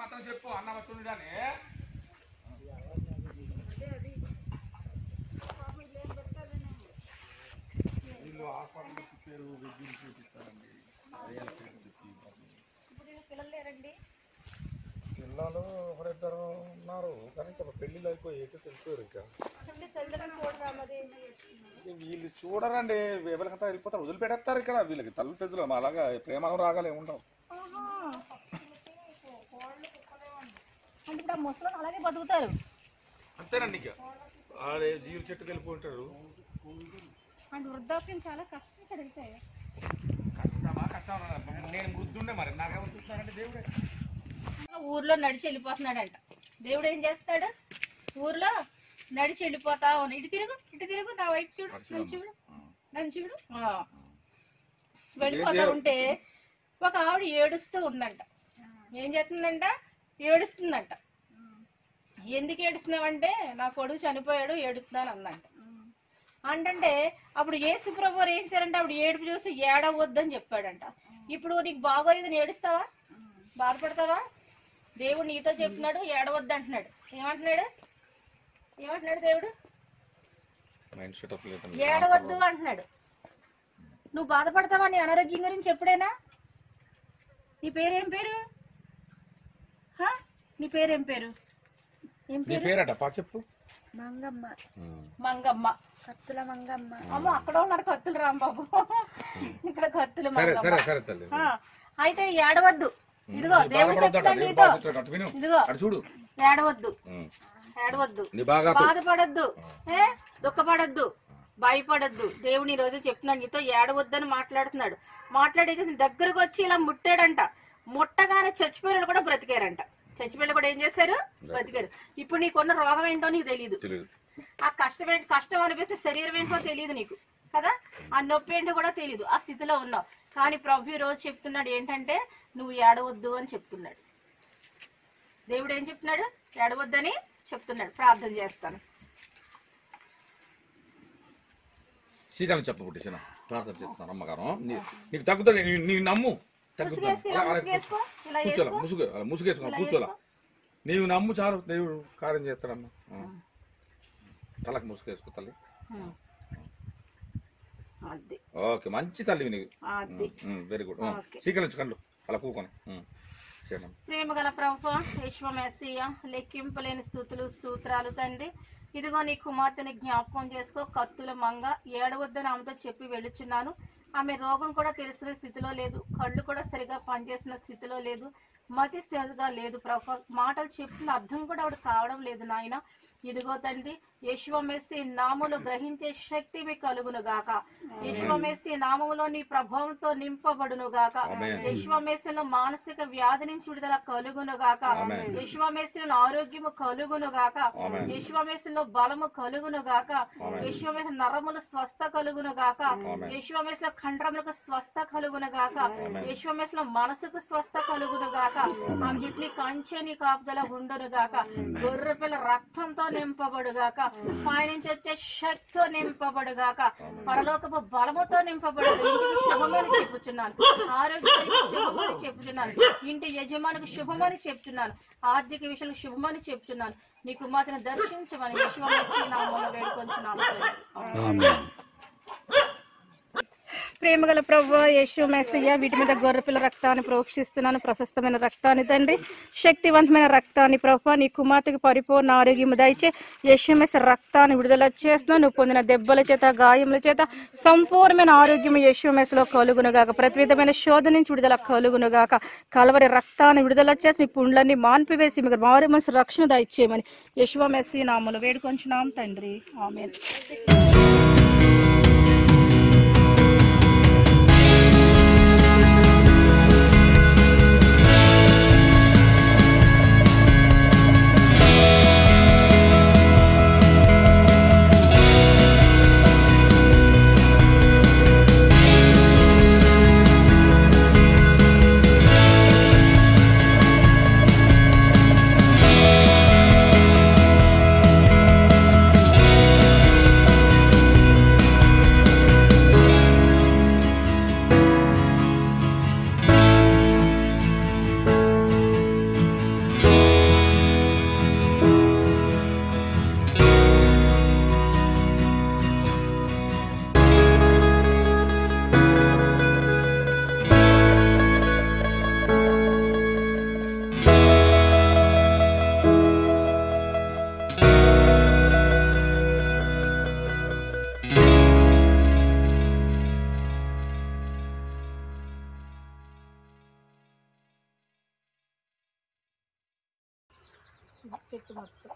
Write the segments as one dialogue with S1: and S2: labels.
S1: మాత్రం చెప్పు అన్న వచ్చుండనే వీళ్ళు హాస్పిటల్ పేరు వెజ్జిని చూపిస్తారండి.
S2: పిల్లలు లేరండి?
S1: పిల్లలు ఒకరిద్దరు ఉన్నారు కానీ ఇంకా పెళ్ళిళ్ళు అయిపోయి తెలిపారు. ఇంకా వీళ్ళు చూడరండి, ఎవరికంతా వెళ్ళిపోతారు, వదిలిపెట్టేస్తారు. ఇక్కడ వీళ్ళకి తల్లి పెద్దలు అలాగా ప్రేమ రాగాలే ఉండవు.
S2: ముసలి అలాగే బతుకుతారు
S1: అంతేనండి. ఇక అదే జీవి చెట్టుకు వెళ్ళిపోతారు.
S2: అంటే వృద్ధాప్యం చాలా కష్టం కలిగితే
S1: కష్టమా కష్టం. నేను వృద్ధుండే మరి నాకెవరు చూస్తున్నారంటే దేవుడే.
S2: ఊర్లో నడిచి వెళ్ళిపోతున్నాడంట. దేవుడు ఏం చేస్తాడు? ఊర్లో నడిచి వెళ్ళిపోతా ఉన్నా. ఇటు తిరుగు నా వైపు చూడు, నన్ను చూడు. వెళ్ళిపోతా ఉంటే ఒక ఆవిడ ఏడుస్తూ ఉందంట. ఏం చేస్తుందంట? ఏడుస్తుందంట. ఎందుకు ఏడుస్తున్నావంటే నా కొడుకు చనిపోయాడు, ఏడుస్తున్నాను అందంట. అంటే అప్పుడు యేసు ప్రభువు ఏం చేయాలంటే ఆవిడ ఏడుపు చూసి ఏడవద్దని చెప్పాడంట. ఇప్పుడు నీకు బాగోలేదని ఏడుస్తావా? బాధపడతావా? దేవుడు నీతో చెప్తున్నాడు, ఏడవద్దు అంటున్నాడు. ఏమంటున్నాడు దేవుడు? ఏడవద్దు అంటున్నాడు. నువ్వు బాధపడతావా నీ అనారోగ్యం గురించి ఎప్పుడైనా? నీ పేరేం పేరు? నీ పేరేం పేరు?
S1: చెప్పు.
S2: మంగమ్మ.
S3: కత్తుల మంగమ్మ.
S2: అమ్మ అక్కడ ఉన్నారు కత్తులు రాంబాబు, ఇక్కడ కత్తులు మంగమ్మ. అయితే ఏడవద్దు. ఇదిగో దేవుడు చెప్తాడు నీతో, ఇదిగో ఏడవద్దు, బాధపడద్దు, దుఃఖపడద్దు, భయపడద్దు. దేవుని ఈ రోజు చెప్తున్నాడు నీతో ఏడవద్దని మాట్లాడుతున్నాడు. మాట్లాడేది దగ్గరకు వచ్చి ఇలా ముట్టాడంట. ముట్టగానే చచ్చిపోయిన కూడా బ్రతికారంట. చచ్చిపోయిన కూడా ఏం చేశారు? బ్రతికారు. ఇప్పుడు నీకున్న రోగం ఏంటో నీకు తెలియదు. ఆ కష్టం అనిపిస్తే శరీరం ఏంటో తెలియదు నీకు కదా. ఆ నొప్పి ఏంటో కూడా తెలియదు. ఆ స్థితిలో ఉన్నావు. కానీ ప్రభు ఈ రోజు చెప్తున్నాడు ఏంటంటే నువ్వు ఏడవద్దు అని చెప్తున్నాడు. దేవుడు ఏం చెప్తున్నాడు? ఏడవద్దని చెప్తున్నాడు. ప్రార్థన చేస్తాను.
S1: శ్రీకాంత్ చెప్పబుట్టి చిన్న ప్రార్థన చేస్తున్నాను. అమ్మగారు నీకు తగ్గుతుంది, నీ నమ్ము. ముసుగేసుకో కూర్చోలా. నీవు నమ్ము చాలు, దేవుడు కార్యం చేస్తాడమ్మా. తలకు ముసుగేసుకో తల్లి. ఓకే, మంచి తల్లి నీకు. Very good. స్వీకరించు కళ్ళు అలా కూకొని.
S2: ప్రేమ గల ప్రభువా, యేసుమేసయ్యా, లెక్కింపలేని స్తోత్రాలు తండ్రి. ఇదిగో నీ కుమార్తెని జ్ఞాపకం చేసుకో. కత్తుల మంగ ఏడవద్దని ఆమెతో చెప్పి వెళుచున్నాను. ఆమె రోగం కూడా తెలుసుకునే స్థితిలో లేదు, కళ్ళు కూడా సరిగా పనిచేసిన స్థితిలో లేదు, మతి స్థితిగా లేదు ప్రభు. మాటలు చెప్తున్న అర్థం కూడా ఆవిడ కావడం లేదు నాయన. ఇదిగో తండ్రి, యేసుమేసీ నామములో గ్రహించే శక్తి మీకు కలుగును గాక. యేసుమేసీ నామములో నీ ప్రభావంతో నింపబడును గాక. యేసుమేసీలో మానసిక వ్యాధి నుంచి విడుదల కలుగును గాక. యేసుమేసీలో ఆరోగ్యము కలుగును గాక. యేసుమేసీలో బలము కలుగును గాక. యేసుమేసీ నరములు స్వస్థ కలుగును గాక. యేసుమేసీలో కండరములకు స్వస్థ కలుగును గాక. యేసుమేసీలో మనసుకు స్వస్థ కలుగును గాక. ఆమె జుట్టు కంచె నీ కాపుదల ఉండును గాక. గొర్రె పిల్ల రక్తంతో నింపబడుగాక. పైనుంచి వచ్చే శక్తితో నింపబడుగాక. పరలోకపు బలముతో నింపబడదు. ఇంటికి శుభమని చెప్పుచున్నాను. ఆరోగ్యానికి శుభమని చెప్పుచున్నాను. ఇంటి యజమానికి శుభమని చెప్తున్నాను. ఆర్థిక విషయంలో శుభమని చెప్తున్నాను. నీ కుమార్తెను దర్శించమని యేసుమేసీ నామములో వేడుకొంచున్నాను. ప్రేమగల ప్రభువా, యేసుమేసయ్య, వీటి మీద గొర్రెపిల్ల రక్తాన్ని ప్రోక్షిస్తున్నాను. ప్రశస్తమైన రక్తాన్ని తండ్రి, శక్తివంతమైన రక్తాన్ని ప్రభువా, నీ కుమార్తెకి పరిపూర్ణ ఆరోగ్యం దయచే. యేసుమేసీ రక్తాన్ని విడుదల చేస్తున్నాను. నువ్వు పొందిన దెబ్బల చేత, గాయముల చేత సంపూర్ణమైన ఆరోగ్యం యేసుమేసీలో కలుగునుగాక. ప్రతి విధమైన శోధన నుంచి విడుదల కలుగునుగాక. కలవరి రక్తాన్ని విడుదల చేసి నీ పుండ్లన్నీ మాన్పివేసి మీకు మారు మనసు రక్షణ దయచేయమని యేసుమేసీ నామములో వేడుకొంచున్నాం తండ్రి. ఆమేన్. చెట్టు మొత్తం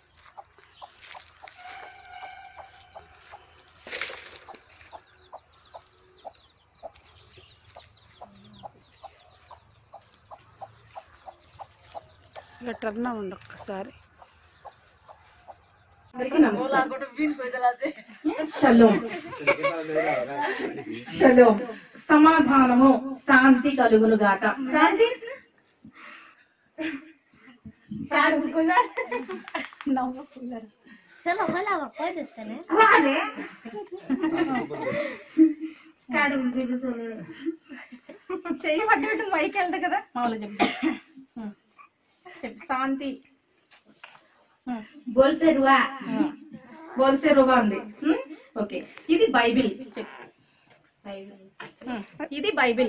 S3: ఇలా టర్న్ అవ్వండి ఒక్కసారి.
S2: షలోం షలోం, సమాధానము శాంతి కలుగును గాక. శాంతి చెయ్యి పట్టినట్టు మైకి వెళ్తా కదా మామూలు చెప్పు. శాంతి బోల్సే రువా ఉంది. ఓకే, ఇది బైబిల్. ఇది బైబిల్.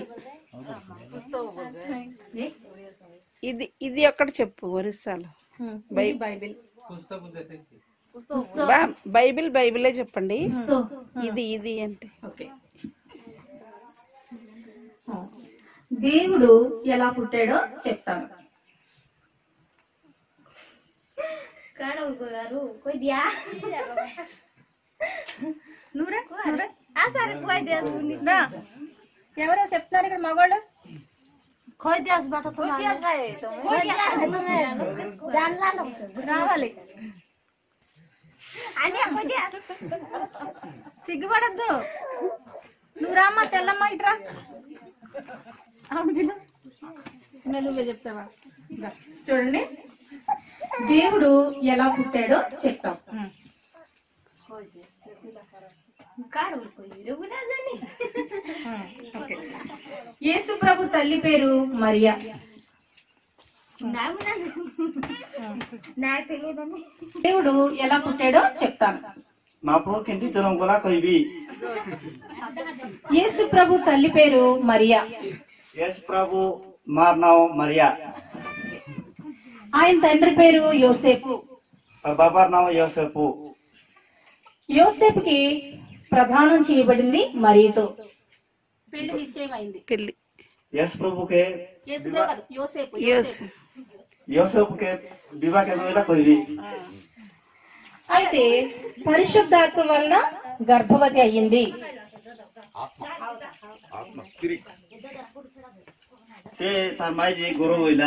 S3: ఇది ఇది ఒక్కటి చెప్పు ఒరిస్సాలో.
S2: బైబిల్
S3: బైబిల్ బైబిలే చెప్పండి. ఇది ఇది అంటే
S2: ఓకే. దేవుడు ఎలా పుట్టాడో చెప్తాను. ఎవరో చెప్తున్నారు ఇక్కడ మగవాళ్ళు. రావాలి, సిగ్గుపడద్దు. నువ్వు రామ్మా, తెల్లమ్మ ఇట్రా. నువ్వే చెప్తావా? చూడండి, దేవుడు ఎలా పుట్టాడో చెప్తాం. యేసు ప్రభు తల్లి పేరు మరియా. దేవుడు ఎలా పుట్టాడో చెప్తాను. యేసు ప్రభు తల్లి పేరు మరియా.
S4: యేసు ప్రభు మార్ మరియా.
S2: ఆయన తండ్రి పేరు యోసేపు.
S4: బాబార్ నామ యోసేపు.
S2: యోసేపుకి ప్రధానం చేయబడింది మరియతో. పెళ్లి నిశ్చయమైంది.
S3: పెళ్లి
S4: యేసు ప్రభుకే యోసేపుకే వివాహ కొయ్యి.
S2: అయితే పరిశుద్ధాత్మ వలన గర్భవతి అయ్యింది.
S4: సే తార్ మాయి గురు హోయిలా.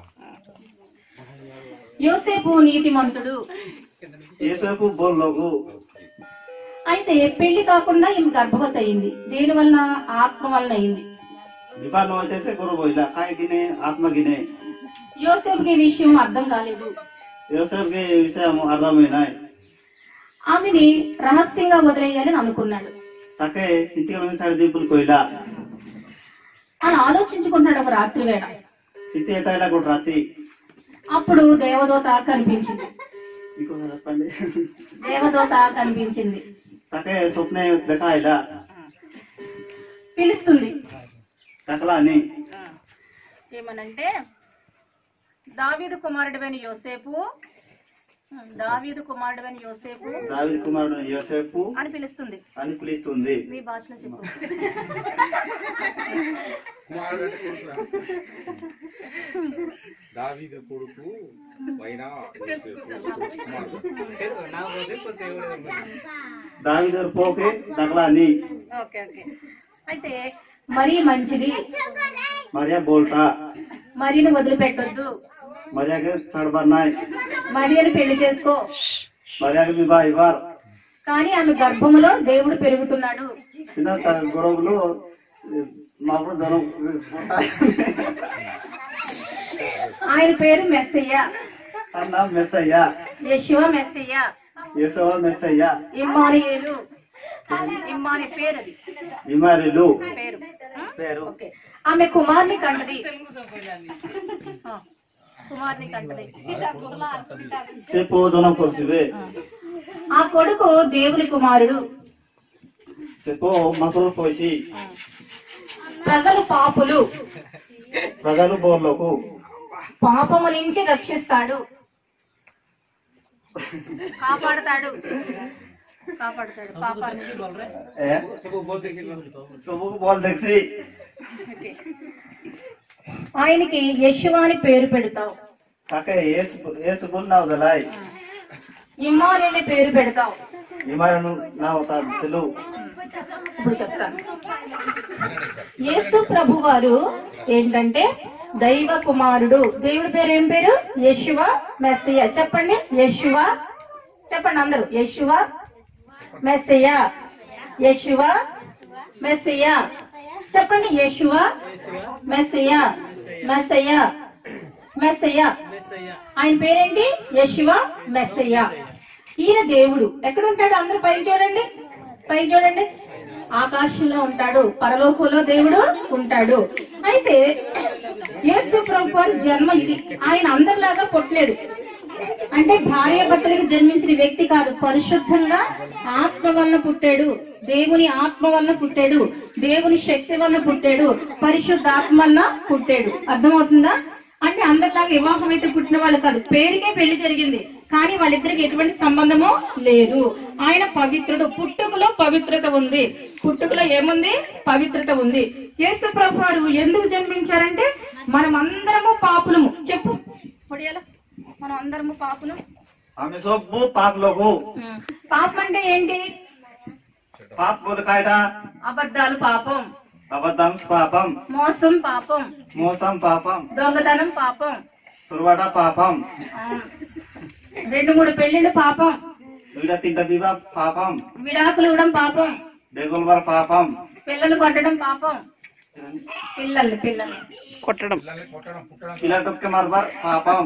S2: యోసేపు నీతిమంతుడు.
S4: యోసేపు బోల్లోగు.
S2: అయితే పెళ్లి కాకుండా ఈమె గర్భవతి అయింది. దేని వలన? ఆత్మ వలన అయింది.
S4: వివాహ అయితే గురు హోయిలా. కాయ గినే ఆత్మ గినే.
S2: యోసేపుకి ఈ విషయం అర్థం కాలేదు.
S4: యోసేపుకి ఈ విషయం అర్థమైనా
S2: ఆమెని రహస్యంగా వదిలేయాలని అనుకున్నాడు.
S4: తకే ఇంటికి సాడి దింపులు కోయిలా
S2: అని ఆలోచించుకున్నాడు ఒక రాత్రి వేళ.
S4: సిద్ధి ఎత్తాయిలా కూడా రాత్రి.
S2: అప్పుడు దేవదూత కనిపించింది.
S4: ఇంకోసారి చెప్పండి.
S2: దేవదూత కనిపించింది.
S4: తకే స్వప్నే దకాయిలా.
S2: పిలుస్తుంది.
S4: తకలా అని
S2: ఏమనంటే, దావీదు కుమారుడైన యోసేపు, దావీదు కుమారుడైన యోసేపు,
S4: దావీదు కుమారుడు యోసేపు
S2: అని పిలుస్తుంది.
S4: అని పిలుస్తుంది.
S2: మీ భాషలో చెప్పు.
S1: దావీదు కొడుకు
S4: దావీదు పోకే తకలా అని.
S2: Okay okay. అయితే మరీ మంచిది,
S4: మరియా బోల్టా.
S2: మరీని వదిలిపెట్టొద్దు,
S4: మరియాకి సడబర్నాయ్.
S2: మరియని పెళ్లి చేసుకో.
S4: మరియాకి వివాహ ఇవ్వార్.
S2: కానీ ఆమె గర్భములో దేవుడు పెరుగుతున్నాడు.
S4: చిన్న తన గురువులు మాకు ధనం.
S2: ఆయన పేరు మెస్సయ్య.
S4: అన్న మెస్సయ్యా.
S2: యెషువా మెస్సయ్య.
S4: యేసవ మెస్సయ్యా.
S2: ఇమ్మానుయేలు. ఇమ్మాని పేరు, అది
S4: ఇమారులు
S2: పేరు.
S4: పేరు.
S2: ఓకే. ఆమె కుమార్ని కంటది. కుమార్ని కంటది.
S4: చెప్పు ధనం కొరిసివే.
S2: ఆ కొడుకు దేవుని కుమారుడు.
S4: చెప్పు మకులు పోసి.
S2: ప్రజలు పాపులు,
S4: ప్రజలు బోర్లకు.
S2: పాపము నుంచి రక్షిస్తాడు, కాపాడతాడు, కాపాడతాడు పాపాన్ని.
S4: सबको बोल देखी.
S2: ఆయనకి యెషువా అని పేరు పెడతావు.
S4: కాకే ఏసు గున్నావు దలాయ్
S2: ఇమ్మానుయేలు పేరు పెడతావు.
S4: ఇమాను నా ఒక తెలుగు
S2: ఇప్పుడు చెప్తాను. యేసు ప్రభు వారు ఏంటంటే దైవ కుమారుడు. దేవుడి పేరు ఏం పేరు? యెషువా మెస్సియా. చెప్పండి యెషువా, చెప్పండి అందరూ. యెషువా మెస్సియా, యెషువా మెస్సియా. చెప్పండి యెషువా మెస్సియా, మెస్సియా, మెస్సియా. ఆయన పేరేంటి? యెషువా మెస్సియా. ఈయన దేవుడు. ఎక్కడ ఉంటాడు? అందరూ పైకి చూడండి, పైకి చూడండి. ఆకాశంలో ఉంటాడు, పరలోకంలో దేవుడు ఉంటాడు. అయితే యేసు ప్రభు వారి జన్మ ఇది. ఆయన అందరిలాగా పుట్టలేదు. అంటే భార్య భర్తలకు జన్మించిన వ్యక్తి కాదు. పరిశుద్ధంగా ఆత్మ వలన పుట్టాడు, దేవుని ఆత్మ వలన పుట్టాడు, దేవుని శక్తి వలన పుట్టాడు, పరిశుద్ధ ఆత్మ వలన పుట్టాడు. అర్థమవుతుందా? అంటే అందరిలాగా వివాహం అయితే పుట్టిన వాళ్ళు కాదు. పేరుకే పెళ్లి జరిగింది, కానీ వాళ్ళిద్దరికి ఎటువంటి సంబంధము లేదు. ఆయన పవిత్రుడు. పుట్టుకలో పవిత్రత ఉంది. పుట్టుకలో ఏముంది? పవిత్రత ఉంది. యేసు ప్రభు వారు ఎందుకు జన్మించారంటే మనం అందరము పాపులము. చెప్పు పొడియాల. మనం అందరము పాపులు.
S4: ఆమె సొబ్బు పాపలోకు.
S2: పాపం అంటే ఏంటి?
S4: పాప బోధకాయట
S2: అబద్ధాలు పాపం,
S4: అబద్ధం పాపం,
S2: మోసం పాపం,
S4: మోసం పాపం,
S2: దొంగతనం పాపం,
S4: సురవట పాపం,
S2: 2-3 పెళ్లిళ్ళు పాపం,
S4: వీడ తింట బివ పాపం,
S2: విడాకులు ఇవ్వడం పాపం,
S4: బెగుల్వర్ పాపం,
S2: పిల్లలు కొట్టడం పాపం. పిల్లల్ని
S3: కొట్టడం,
S4: పిల్ల టొక్కే మర్బర్ పాపం.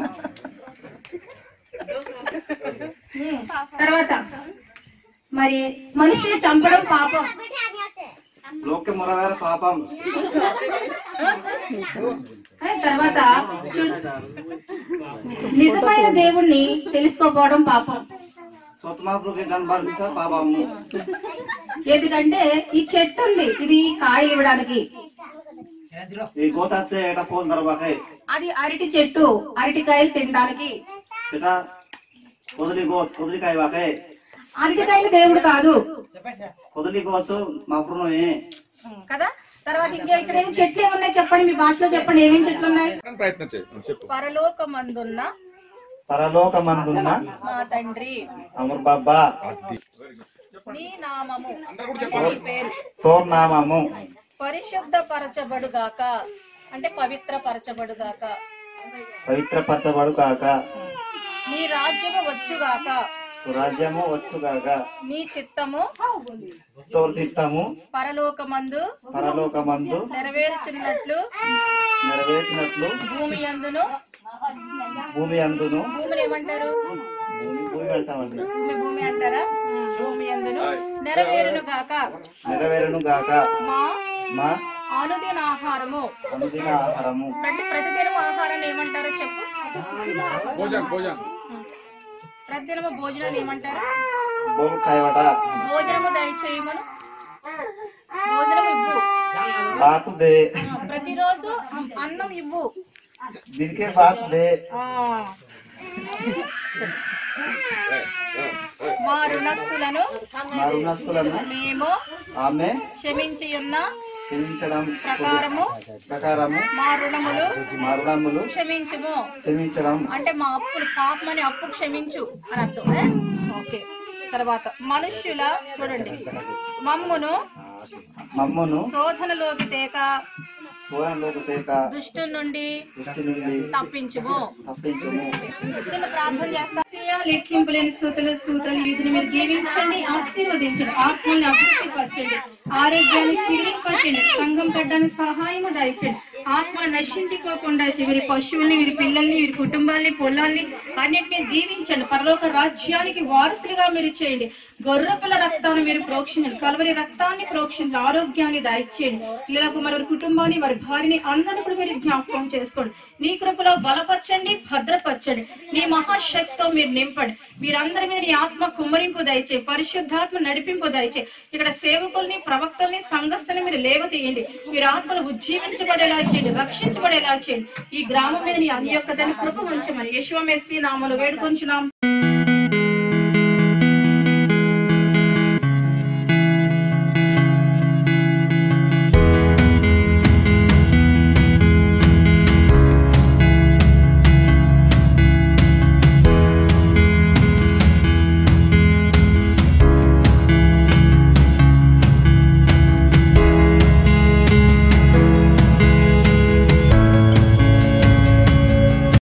S2: తర్వాత మరి మనిషిని చంపడం పాపం.
S4: లోకే మురవేర పాపం.
S2: తర్వాత నిజమైన దేవుణ్ణి తెలుసుకోపోవడం పాపం.
S4: సోతమాపుకి జన్మర్ మిస పాపము.
S2: ఎందుకంటే ఈ చెట్టు ఉంది, ఇది కాయలు ఇవ్వడానికి.
S4: ఈ గోతాచే ఎట ఫోన్ దర్వాకే.
S2: అది అరటి చెట్టు, అరటికాయలు తినడానికి.
S4: ఎట కొదలి గోత్ కొదలికాయ వాకే.
S2: అరటికాయలు దేవుడు కాదు
S4: కొదలి గోతు మఫ్రునోయే
S2: కదా. తర్వాత ఇంకా ఇక్కడ ఏమి చెట్లు ఏమున్నాయి చెప్పండి, మీ భాషలో చెప్పండి. ఏమేమి చెట్లు ఉన్నాయి?
S1: ప్రయత్నం చేయి, చెప్పు.
S2: పరలోకమందున్న
S4: పరలోకమందున్న
S2: మా తండ్రి,
S4: అమర్ బాబా,
S2: నీ నామము నీ పేరు
S4: తోర్ నామము
S2: పరిశుద్ధపరచబడుగాక. అంటే పవిత్రపరచబడుగాక.
S4: పవిత్రపరచబడు కాక.
S2: నీ రాజ్యము వచ్చుగాక.
S4: రాజ్యము వచ్చుగాక.
S2: నీ చిత్తము
S4: తోర్ చిత్తము
S2: పరలోకమందు
S4: పరలోకమందు
S2: నెరవేర్చున్నట్లు
S4: నెరవేర్చినట్లు
S2: భూమి యందును.
S4: భూమి అందును.
S2: భూమిని ఏమంటారు?
S4: భూమి అంటామండి.
S2: భూమి అంటారా? భూమి యందును నెరవేరును గాక.
S4: నెరవేరును గాక. మా
S2: అనుదిన ఆహారము.
S4: అనుదిన ఆహారము.
S2: ప్రతిదినం ఆహారాన్ని ఏమంటారో చెప్పు.
S1: భోజనం.
S2: ప్రతిదినము భోజనాన్ని ఏమంటారు?
S4: బోల్ కాయవట.
S2: భోజనము దయచేయమను. భోజనం ఇవ్వు.
S4: బాతు దే.
S2: ప్రతిరోజు అన్నం ఇవ్వు.
S4: దీనికే బాతు దే.
S2: మా రుణస్తులను మేము
S4: ఆమె
S2: క్షమించియున్న
S4: క్షమించడం
S2: ప్రకారము మా రుణములు క్షమించడం. అంటే మా అప్పులు, పాపమని అప్పు క్షమించు అని అర్థం. ఓకే. తర్వాత మనుష్యుల చూడండి, మమ్మును శోధనలోకి తేక దుష్టు నుండి తప్పించుము. నేను ప్రార్థన చేస్తా. లెక్కింపులేని స్తోత్రాలు వీధిని మీరు దీవించండి, ఆశీర్వదించండి, ఆత్మల్ని అభివృద్ధిపరచండి, ఆరోగ్యాన్ని చిగురింపచండి, సంఘం కట్టడానికి సహాయం దయచండి. ఆత్మ నశించిపోకుండా వీరి పశువుల్ని, వీరి పిల్లల్ని, వీరి కుటుంబాల్ని, పొలాల్ని అన్నింటినీ దీవించండి. పరలోక రాజ్యానికి వారసులుగా మీరు చేయండి. గొర్రెపిల్ల రక్తాన్ని మీరు ప్రోక్షించండి, కలవరి రక్తాన్ని ప్రోక్షించండి, ఆరోగ్యాన్ని దయచేయండి. పిల్లలకు వారి కుటుంబాన్ని, వారి భార్యని అందరినీ కూడా మీరు జ్ఞాపకం చేసుకోండి. నీ కృపలో బలపరచండి, భద్రపరచండి. నీ మహాశక్తితో మీరు నింపండి. మీరందరి మీద నీ ఆత్మ కుమ్మరింపు దయచే, పరిశుద్ధాత్మ నడిపింపు దయచే. ఇక్కడ సేవకుల్ని, ప్రవక్తల్ని, సంఘస్థుల్ని మీరు లేవతీయండి. మీరు ఆత్మలు ఉజ్జీవించబడేలా చేయండి, రక్షించబడేలా చేయండి. ఈ గ్రామం మీద నీ అన్యోక్యతని కృప ఉంచమని యేషువ మెస్సీ నామములో వేడుకొంచున్నాం.